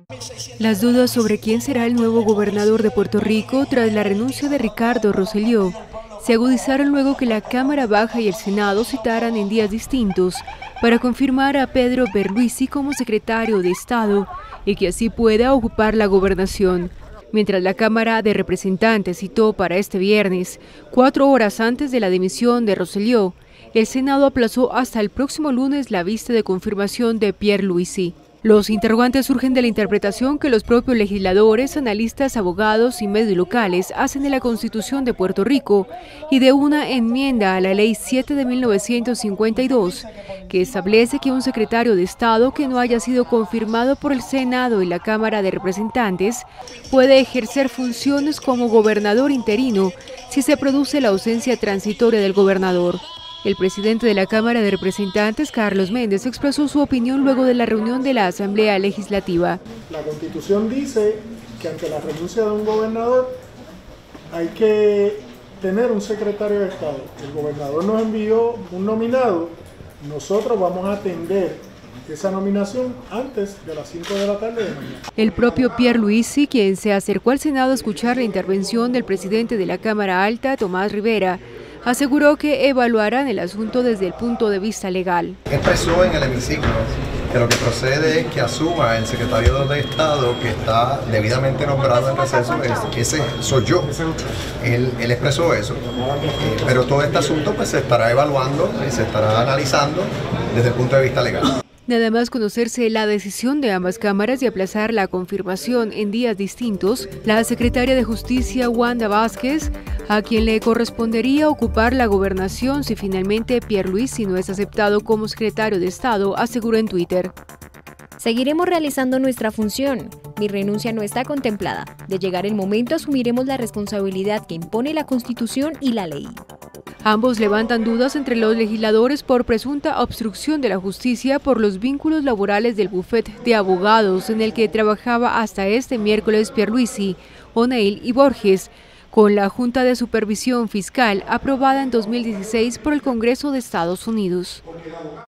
Las dudas sobre quién será el nuevo gobernador de Puerto Rico tras la renuncia de Ricardo Rosselló se agudizaron luego que la Cámara Baja y el Senado citaran en días distintos para confirmar a Pedro Pierluisi como secretario de Estado y que así pueda ocupar la gobernación. Mientras la Cámara de Representantes citó para este viernes, 4 horas antes de la dimisión de Rosselló, el Senado aplazó hasta el próximo lunes la vista de confirmación de Pierluisi. Los interrogantes surgen de la interpretación que los propios legisladores, analistas, abogados y medios locales hacen de la Constitución de Puerto Rico y de una enmienda a la Ley 7 de 1952, que establece que un secretario de Estado que no haya sido confirmado por el Senado y la Cámara de Representantes puede ejercer funciones como gobernador interino si se produce la ausencia transitoria del gobernador. El presidente de la Cámara de Representantes, Carlos Méndez, expresó su opinión luego de la reunión de la Asamblea Legislativa. La Constitución dice que ante la renuncia de un gobernador hay que tener un secretario de Estado. El gobernador nos envió un nominado, nosotros vamos a atender esa nominación antes de las 5 de la tarde de mañana. El propio Pierluisi, quien se acercó al Senado a escuchar la intervención del presidente de la Cámara Alta, Tomás Rivera, aseguró que evaluarán el asunto desde el punto de vista legal. Expresó en el hemiciclo que lo que procede es que asuma el secretario de Estado que está debidamente nombrado en receso, ese soy yo. Él expresó eso, pero todo este asunto pues se estará evaluando y se estará analizando desde el punto de vista legal. Nada más conocerse la decisión de ambas cámaras de aplazar la confirmación en días distintos, la secretaria de Justicia, Wanda Vázquez, a quien le correspondería ocupar la gobernación si finalmente Pierluisi no es aceptado como secretario de Estado, aseguró en Twitter. Seguiremos realizando nuestra función. Mi renuncia no está contemplada. De llegar el momento asumiremos la responsabilidad que impone la Constitución y la ley. Ambos levantan dudas entre los legisladores por presunta obstrucción de la justicia por los vínculos laborales del bufete de abogados en el que trabajaba hasta este miércoles Pierluisi, O'Neill y Borges, con la Junta de Supervisión Fiscal aprobada en 2016 por el Congreso de Estados Unidos.